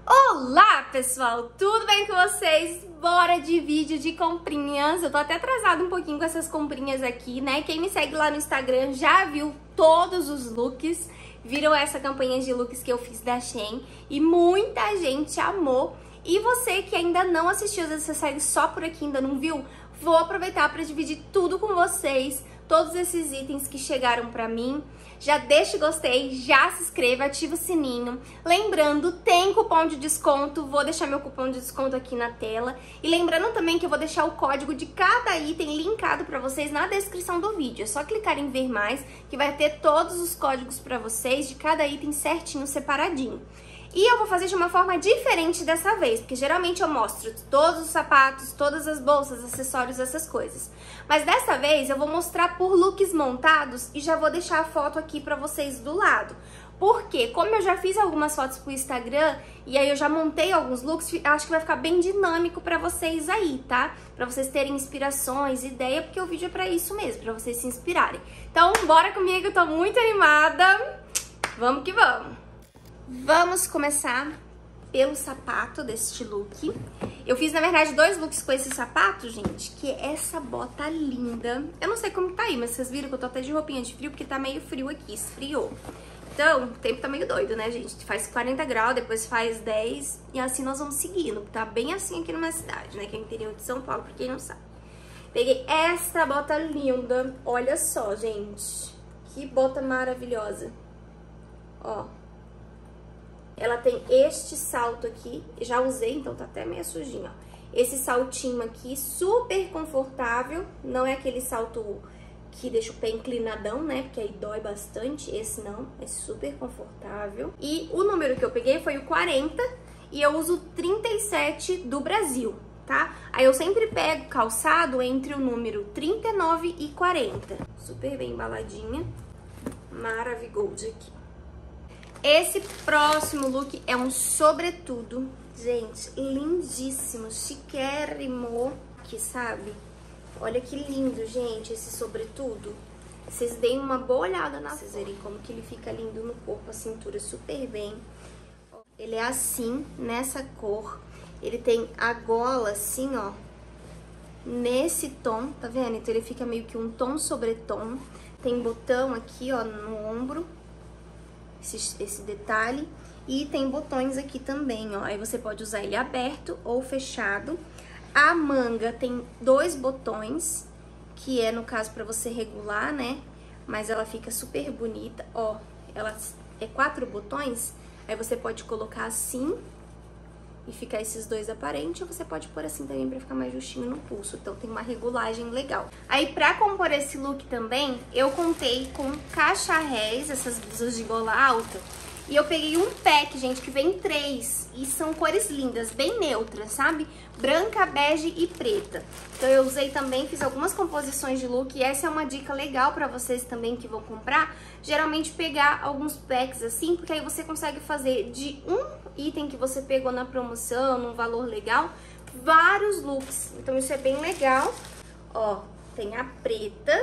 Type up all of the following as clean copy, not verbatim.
Olá, pessoal! Tudo bem com vocês? Bora de vídeo de comprinhas. Eu tô até atrasada um pouquinho com essas comprinhas aqui, né? Quem me segue lá no Instagram já viu todos os looks, viram essa campanha de looks que eu fiz da Shein e muita gente amou. E você que ainda não assistiu, às vezes você segue só por aqui e ainda não viu, vou aproveitar para dividir tudo com vocês, todos esses itens que chegaram pra mim. Já deixa o gostei, já se inscreva, ativa o sininho. Lembrando, tem cupom de desconto, vou deixar meu cupom de desconto aqui na tela. E lembrando também que eu vou deixar o código de cada item linkado pra vocês na descrição do vídeo. É só clicar em ver mais, que vai ter todos os códigos pra vocês de cada item certinho, separadinho. E eu vou fazer de uma forma diferente dessa vez, porque geralmente eu mostro todos os sapatos, todas as bolsas, acessórios, essas coisas. Mas dessa vez eu vou mostrar por looks montados e já vou deixar a foto aqui pra vocês do lado. Porque, como eu já fiz algumas fotos pro Instagram e aí eu já montei alguns looks, acho que vai ficar bem dinâmico pra vocês aí, tá? Pra vocês terem inspirações, ideia, porque o vídeo é pra isso mesmo, pra vocês se inspirarem. Então, bora comigo, eu tô muito animada. Vamos que vamos! Vamos começar pelo sapato deste look. Eu fiz, na verdade, dois looks com esse sapato, gente, que é essa bota linda. Eu não sei como tá aí, mas vocês viram que eu tô até de roupinha de frio, porque tá meio frio aqui, esfriou. Então, o tempo tá meio doido, né, gente? Faz 40 graus, depois faz 10, e assim nós vamos seguindo. Tá bem assim aqui na minha cidade, né, que é o interior de São Paulo, pra quem não sabe. Peguei essa bota linda, olha só, gente. Que bota maravilhosa. Ó. Ela tem este salto aqui, já usei, então tá até meio sujinho, ó. Esse saltinho aqui, super confortável, não é aquele salto que deixa o pé inclinadão, né, porque aí dói bastante, esse não, é super confortável. E o número que eu peguei foi o 40 e eu uso 37 do Brasil, tá? Aí eu sempre pego calçado entre o número 39 e 40, super bem embaladinha, Maravigold aqui. Esse próximo look é um sobretudo, gente, lindíssimo, chiquérrimo, que sabe? Olha que lindo, gente, esse sobretudo. Vocês deem uma boa olhada na vocês verem como que ele fica lindo no corpo, a cintura super bem. Ele é assim, nessa cor. Ele tem a gola assim, ó, nesse tom, tá vendo? Então ele fica meio que um tom sobre tom. Tem botão aqui, ó, no ombro. Esse detalhe, e tem botões aqui também, ó, aí você pode usar ele aberto ou fechado. A manga tem dois botões, que é no caso pra você regular, né, mas ela fica super bonita, ó, ela é 4 botões, aí você pode colocar assim e ficar esses dois aparentes, ou você pode pôr assim também pra ficar mais justinho no pulso, então tem uma regulagem legal. Aí pra compor esse look também, eu contei com cacharrés, essas blusas de gola alta, e eu peguei um pack, gente, que vem 3, e são cores lindas, bem neutras, sabe? Branca, bege e preta. Então eu usei também, fiz algumas composições de look, e essa é uma dica legal pra vocês também que vão comprar, geralmente pegar alguns packs assim, porque aí você consegue fazer de um item que você pegou na promoção, num valor legal, vários looks. Então isso é bem legal. Ó, tem a preta,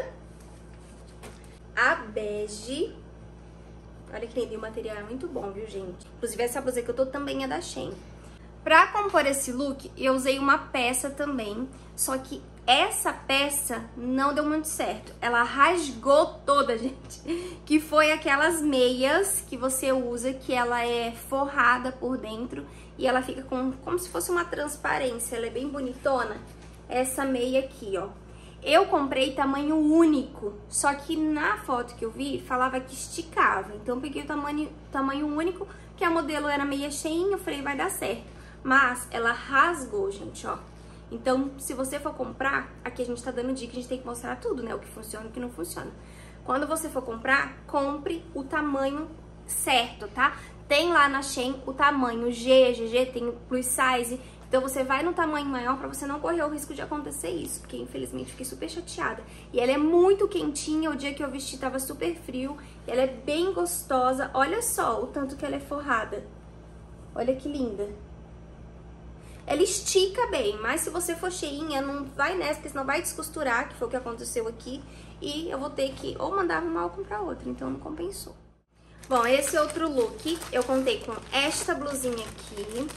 a bege. Olha que lindo, e o material é muito bom, viu, gente? Inclusive essa blusa que eu tô também é da Shein. Pra compor esse look, eu usei uma peça também, só que essa peça não deu muito certo. Ela rasgou toda, gente. Que foi aquelas meias que você usa, que ela é forrada por dentro e ela fica como se fosse uma transparência. Ela é bem bonitona. Essa meia aqui, ó. Eu comprei tamanho único, só que na foto que eu vi, falava que esticava. Então eu peguei o tamanho único, que a modelo era meia cheinha, eu falei, vai dar certo. Mas ela rasgou, gente, ó. Então, se você for comprar, aqui a gente tá dando dica, a gente tem que mostrar tudo, né? O que funciona e o que não funciona. Quando você for comprar, compre o tamanho certo, tá? Tem lá na Shein o tamanho G, GG, tem o plus size. Então, você vai no tamanho maior pra você não correr o risco de acontecer isso. Porque, infelizmente, fiquei super chateada. E ela é muito quentinha, o dia que eu vesti tava super frio. E ela é bem gostosa. Olha só o tanto que ela é forrada. Olha que linda. Ela estica bem, mas se você for cheinha, não vai nessa, porque senão vai descosturar, que foi o que aconteceu aqui. E eu vou ter que ou mandar arrumar ou comprar outra, então não compensou. Bom, esse outro look, eu contei com esta blusinha aqui.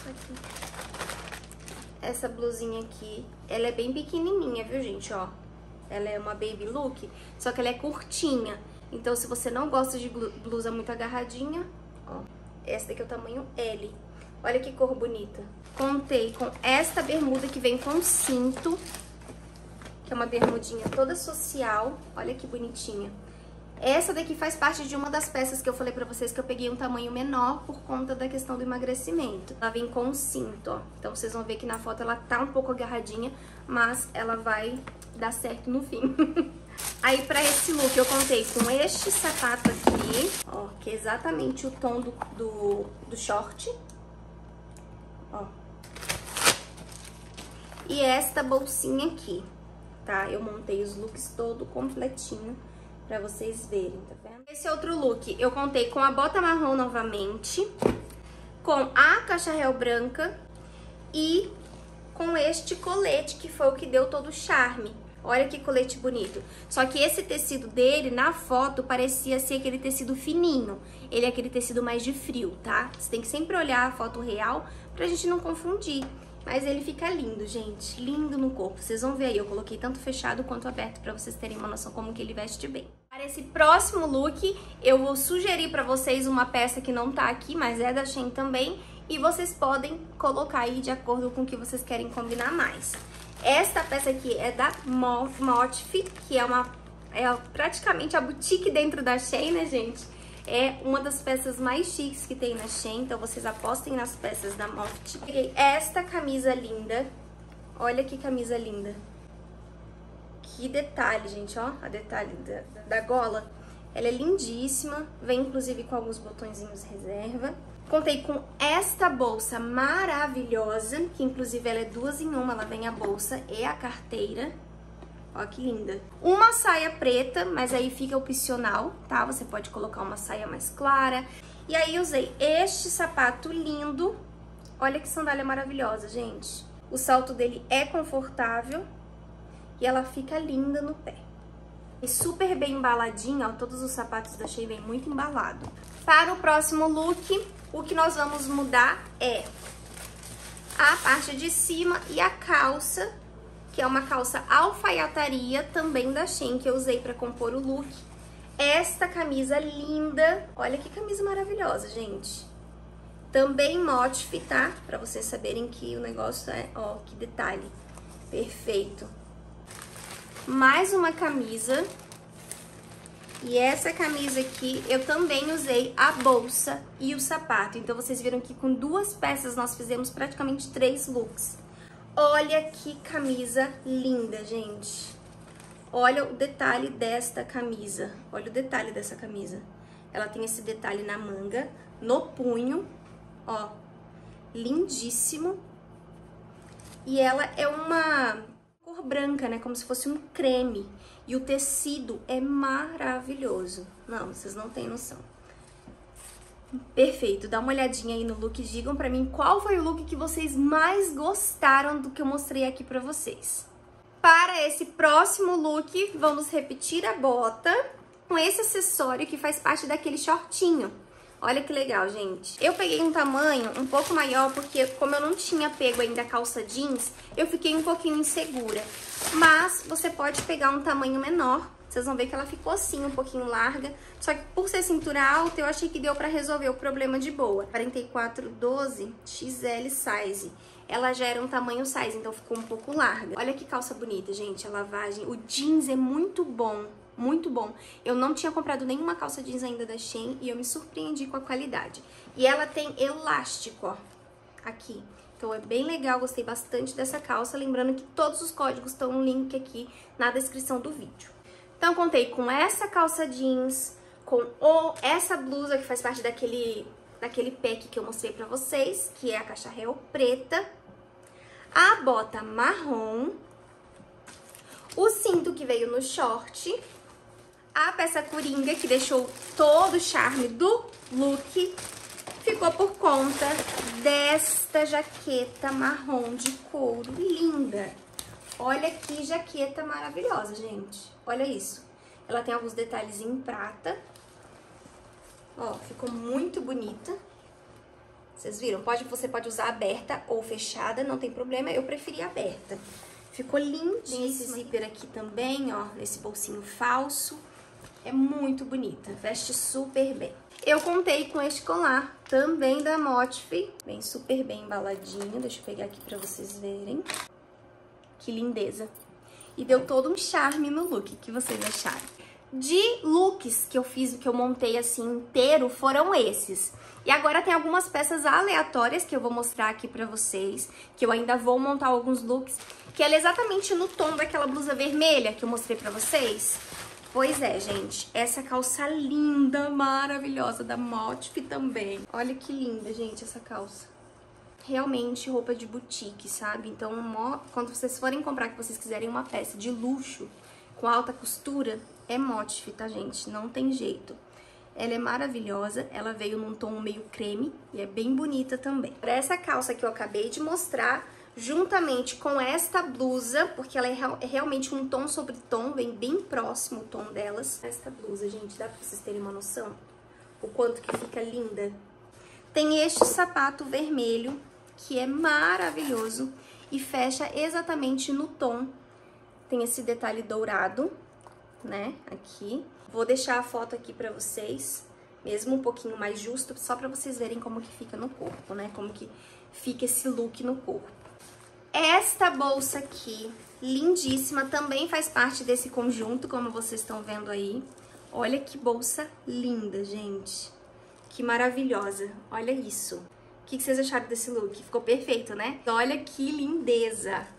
Essa blusinha aqui, ela é bem pequenininha, viu, gente, ó. Ela é uma baby look, só que ela é curtinha. Então, se você não gosta de blusa muito agarradinha, ó, essa daqui é o tamanho L. Olha que cor bonita. Contei com esta bermuda que vem com cinto, que é uma bermudinha toda social. Olha que bonitinha. Essa daqui faz parte de uma das peças que eu falei pra vocês que eu peguei um tamanho menor por conta da questão do emagrecimento. Ela vem com cinto, ó. Então, vocês vão ver que na foto ela tá um pouco agarradinha, mas ela vai dar certo no fim. Aí, pra esse look, eu contei com este sapato aqui, ó, que é exatamente o tom do short, ó. E esta bolsinha aqui, tá? Eu montei os looks todo completinho pra vocês verem, tá vendo? Esse outro look, eu contei com a bota marrom novamente, com a cacharel branca e com este colete, que foi o que deu todo o charme. Olha que colete bonito. Só que esse tecido dele, na foto, parecia ser aquele tecido fininho. Ele é aquele tecido mais de frio, tá? Você tem que sempre olhar a foto real pra gente não confundir. Mas ele fica lindo, gente. Lindo no corpo. Vocês vão ver aí, eu coloquei tanto fechado quanto aberto pra vocês terem uma noção como que ele veste bem. Para esse próximo look, eu vou sugerir pra vocês uma peça que não tá aqui, mas é da Shein também. E vocês podem colocar aí de acordo com o que vocês querem combinar mais. Esta peça aqui é da Motif, que é praticamente a boutique dentro da Shein, né, gente? É uma das peças mais chiques que tem na Shein, então vocês apostem nas peças da Motif. Peguei esta camisa linda, olha que camisa linda. Que detalhe, gente, ó, a detalhe da gola. Ela é lindíssima, vem inclusive com alguns botõezinhos reserva. Contei com esta bolsa maravilhosa, que inclusive ela é 2 em 1, ela vem a bolsa e a carteira. Ó que linda. Uma saia preta, mas aí fica opcional, tá? Você pode colocar uma saia mais clara. E aí usei este sapato lindo. Olha que sandália maravilhosa, gente. O salto dele é confortável e ela fica linda no pé. E super bem embaladinha, ó, todos os sapatos da Shein vem muito embalado. Para o próximo look, o que nós vamos mudar é a parte de cima e a calça, que é uma calça alfaiataria, também da Shein, que eu usei para compor o look. Esta camisa linda, olha que camisa maravilhosa, gente. Também Motif, tá? Pra vocês saberem que o negócio é, ó, que detalhe, perfeito. Mais uma camisa. E essa camisa aqui, eu também usei a bolsa e o sapato. Então, vocês viram que com 2 peças nós fizemos praticamente 3 looks. Olha que camisa linda, gente. Olha o detalhe desta camisa. Olha o detalhe dessa camisa. Ela tem esse detalhe na manga, no punho, ó. Lindíssimo. E ela é uma cor branca, né? Como se fosse um creme. E o tecido é maravilhoso. Não, vocês não têm noção. Perfeito, dá uma olhadinha aí no look, digam pra mim qual foi o look que vocês mais gostaram do que eu mostrei aqui pra vocês. Para esse próximo look, vamos repetir a bota com esse acessório que faz parte daquele shortinho. Olha que legal, gente. Eu peguei um tamanho um pouco maior porque como eu não tinha pego ainda a calça jeans, eu fiquei um pouquinho insegura. Mas você pode pegar um tamanho menor. Vocês vão ver que ela ficou assim, um pouquinho larga. Só que por ser cintura alta, eu achei que deu pra resolver o problema de boa. 4412 XL size. Ela já era um tamanho size, então ficou um pouco larga. Olha que calça bonita, gente, a lavagem. O jeans é muito bom, muito bom. Eu não tinha comprado nenhuma calça jeans ainda da Shein e eu me surpreendi com a qualidade. E ela tem elástico, ó, aqui. Então é bem legal, gostei bastante dessa calça. Lembrando que todos os códigos estão no link aqui na descrição do vídeo. Então, contei com essa calça jeans, com essa blusa que faz parte daquele pack que eu mostrei pra vocês, que é a cacharel preta, a bota marrom, o cinto que veio no short, a peça coringa que deixou todo o charme do look, ficou por conta desta jaqueta marrom de couro linda. Olha que jaqueta maravilhosa, gente. Olha isso. Ela tem alguns detalhes em prata. Ó, ficou muito bonita. Vocês viram? Você pode usar aberta ou fechada, não tem problema. Eu preferi aberta. Ficou lindíssima. Tem esse zíper aqui também, ó, nesse bolsinho falso. É muito bonita, veste super bem. Eu contei com este colar, também da Motif. Vem super bem embaladinho. Deixa eu pegar aqui pra vocês verem. Que lindeza. E deu todo um charme no look. O que vocês acharam? De looks que eu fiz, que eu montei assim inteiro, foram esses. E agora tem algumas peças aleatórias que eu vou mostrar aqui pra vocês, que eu ainda vou montar alguns looks, que ela é exatamente no tom daquela blusa vermelha que eu mostrei pra vocês. Pois é, gente, essa calça linda, maravilhosa, da Motif também. Olha que linda, gente, essa calça. Realmente roupa de boutique, sabe? Então, quando vocês forem comprar, que vocês quiserem uma peça de luxo, com alta costura, é Motif, tá, gente? Não tem jeito. Ela é maravilhosa, ela veio num tom meio creme e é bem bonita também. Essa calça que eu acabei de mostrar, juntamente com esta blusa, porque ela é realmente um tom sobre tom, vem bem próximo o tom delas. Esta blusa, gente, dá pra vocês terem uma noção? O quanto que fica linda. Tem este sapato vermelho, que é maravilhoso e fecha exatamente no tom. Tem esse detalhe dourado, né, aqui. Vou deixar a foto aqui pra vocês, mesmo um pouquinho mais justo, só pra vocês verem como que fica no corpo, né, como que fica esse look no corpo. Esta bolsa aqui, lindíssima, também faz parte desse conjunto, como vocês estão vendo aí. Olha que bolsa linda, gente. Que maravilhosa. Olha isso. O que vocês acharam desse look? Ficou perfeito, né? Olha que lindeza.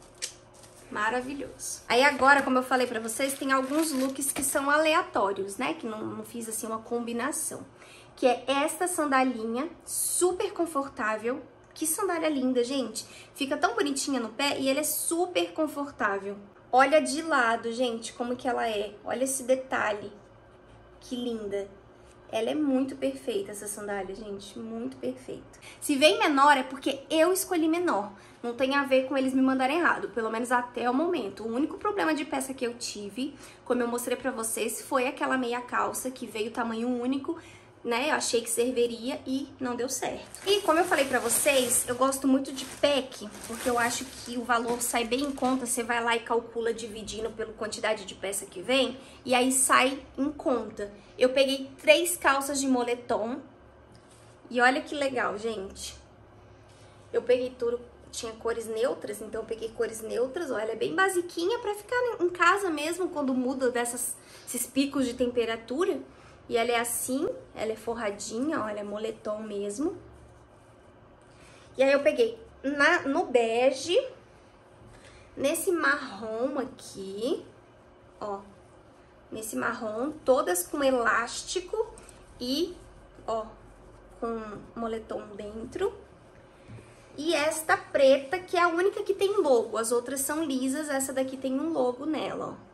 Maravilhoso. Aí agora, como eu falei pra vocês, tem alguns looks que são aleatórios, né? Que não fiz assim uma combinação. Que é esta sandalinha, super confortável. Que sandália linda, gente. Fica tão bonitinha no pé e ela é super confortável. Olha de lado, gente, como que ela é. Olha esse detalhe. Que linda. Ela é muito perfeita, essa sandália, gente. Muito perfeita. Se vem menor é porque eu escolhi menor. Não tem a ver com eles me mandarem errado, pelo menos até o momento. O único problema de peça que eu tive, como eu mostrei pra vocês, foi aquela meia calça que veio tamanho único, né? Eu achei que serviria e não deu certo. E como eu falei pra vocês, eu gosto muito de pack, porque eu acho que o valor sai bem em conta. Você vai lá e calcula dividindo pela quantidade de peça que vem, e aí sai em conta. Eu peguei 3 calças de moletom, e olha que legal, gente. Eu peguei tudo, tinha cores neutras, então eu peguei cores neutras. Olha, é bem basiquinha pra ficar em casa mesmo, quando muda esses picos de temperatura. E ela é assim, ela é forradinha, olha, moletom mesmo. E aí eu peguei no bege, nesse marrom aqui, ó. Nesse marrom, todas com elástico e, ó, com moletom dentro. E esta preta, que é a única que tem logo. As outras são lisas, essa daqui tem um logo nela, ó.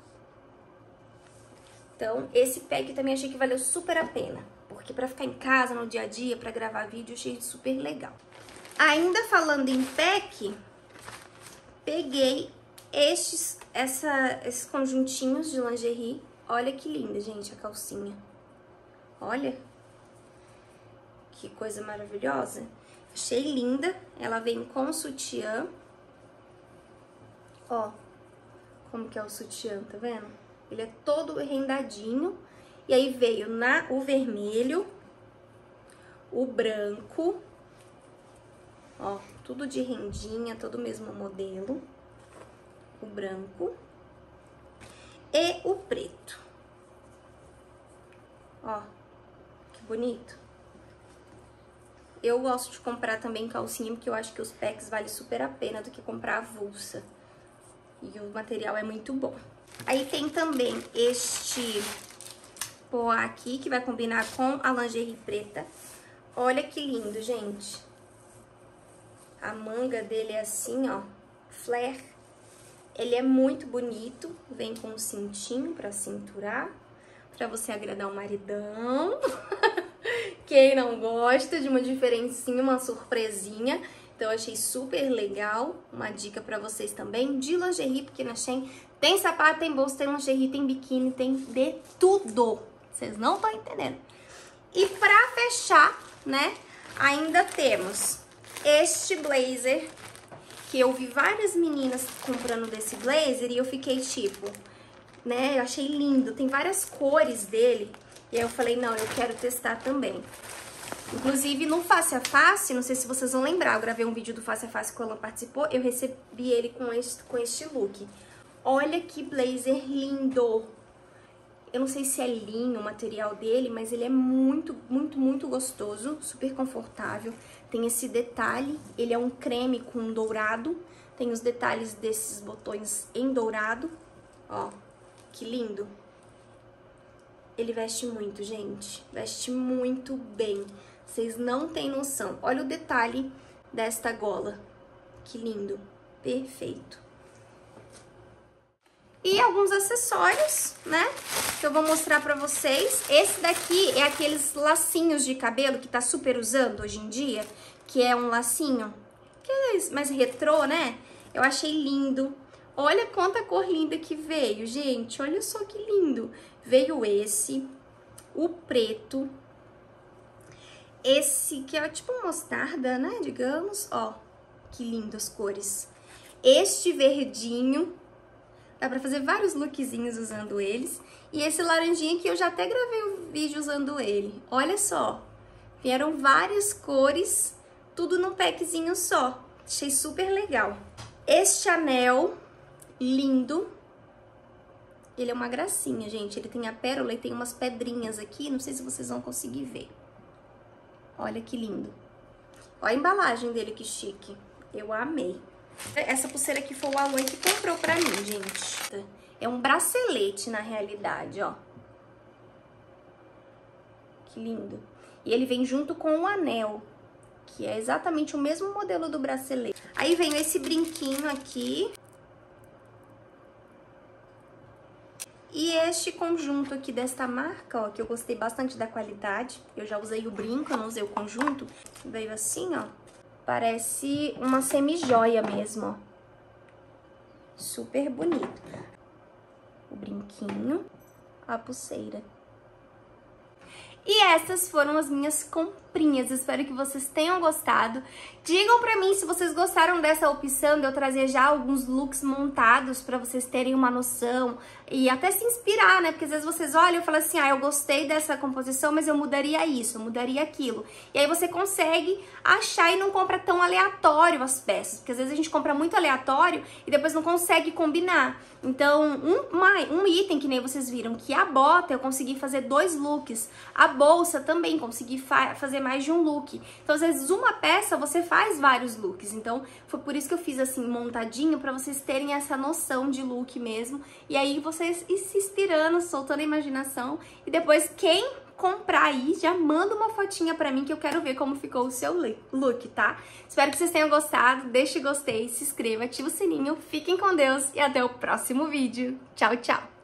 Então, esse pack também achei que valeu super a pena, porque pra ficar em casa, no dia a dia, pra gravar vídeo, achei super legal. Ainda falando em pack, peguei esses conjuntinhos de lingerie. Olha que linda, gente, a calcinha. Olha. Que coisa maravilhosa. Achei linda. Ela vem com sutiã. Ó, como que é o sutiã, tá vendo? Ele é todo rendadinho. E aí veio o vermelho, o branco. Ó, tudo de rendinha, todo o mesmo modelo. O branco e o preto. Ó, que bonito. Eu gosto de comprar também calcinha, porque eu acho que os packs valem super a pena do que comprar avulsa. E o material é muito bom. Aí tem também este poá aqui, que vai combinar com a lingerie preta. Olha que lindo, gente. A manga dele é assim, ó, flare. Ele é muito bonito, vem com um cintinho pra cinturar, pra você agradar o maridão. Quem não gosta de uma diferencinha, uma surpresinha. Então, eu achei super legal. Uma dica pra vocês também de lingerie, porque na Shein tem sapato, tem bolsa, tem lingerie, tem biquíni, tem de tudo. Vocês não estão entendendo. E pra fechar, né, ainda temos este blazer, que eu vi várias meninas comprando desse blazer e eu fiquei tipo, né, eu achei lindo, tem várias cores dele. E aí eu falei, não, eu quero testar também. Inclusive no Face a Face, não sei se vocês vão lembrar, eu gravei um vídeo do Face a Face que o Alan participou, eu recebi ele com este look. Olha que blazer lindo! Eu não sei se é linho o material dele, mas ele é muito, muito, muito gostoso, super confortável. Tem esse detalhe, ele é um creme com dourado, tem os detalhes desses botões em dourado, ó, que lindo. Ele veste muito, gente, veste muito bem, vocês não têm noção. Olha o detalhe desta gola, que lindo, perfeito. E alguns acessórios, né, que eu vou mostrar pra vocês. Esse daqui é aqueles lacinhos de cabelo que tá super usando hoje em dia, que é um lacinho que é mais retrô, né? Eu achei lindo. Olha quanta cor linda que veio, gente. Olha só que lindo. Veio esse, o preto, esse que é tipo mostarda, né, digamos. Ó, que lindo as cores. Este verdinho. Dá pra fazer vários lookzinhos usando eles. E esse laranjinha que eu já até gravei um vídeo usando ele. Olha só. Vieram várias cores, tudo num packzinho só. Achei super legal. Este anel, lindo. Ele é uma gracinha, gente. Ele tem a pérola e tem umas pedrinhas aqui. Não sei se vocês vão conseguir ver. Olha que lindo. Olha a embalagem dele, que chique. Eu amei. Essa pulseira aqui foi o Alan que comprou pra mim, gente. É um bracelete, na realidade, ó. Que lindo. E ele vem junto com o anel, que é exatamente o mesmo modelo do bracelete. Aí vem esse brinquinho aqui. E este conjunto aqui desta marca, ó, que eu gostei bastante da qualidade. Eu já usei o brinco, eu não usei o conjunto. Veio assim, ó. Parece uma semi-joia mesmo, ó. Super bonito. O brinquinho, a pulseira. E essas foram as minhas comprinhas. Espero que vocês tenham gostado. Digam pra mim se vocês gostaram dessa opção de eu trazer já alguns looks montados pra vocês terem uma noção e até se inspirar, né? Porque às vezes vocês olham e falam assim, ah, eu gostei dessa composição, mas eu mudaria isso, eu mudaria aquilo. E aí você consegue achar e não compra tão aleatório as peças. Porque às vezes a gente compra muito aleatório e depois não consegue combinar. Então, um item que nem vocês viram, que a bota eu consegui fazer 2 looks. A bolsa também consegui fazer mais de um look. Então, às vezes, uma peça você faz vários looks. Então, foi por isso que eu fiz assim, montadinho, pra vocês terem essa noção de look mesmo. E aí, vocês ir se inspirando, soltando a imaginação. E depois, quem comprar aí, já manda uma fotinha pra mim que eu quero ver como ficou o seu look, tá? Espero que vocês tenham gostado. Deixe gostei, se inscreva, ativa o sininho. Fiquem com Deus e até o próximo vídeo. Tchau, tchau!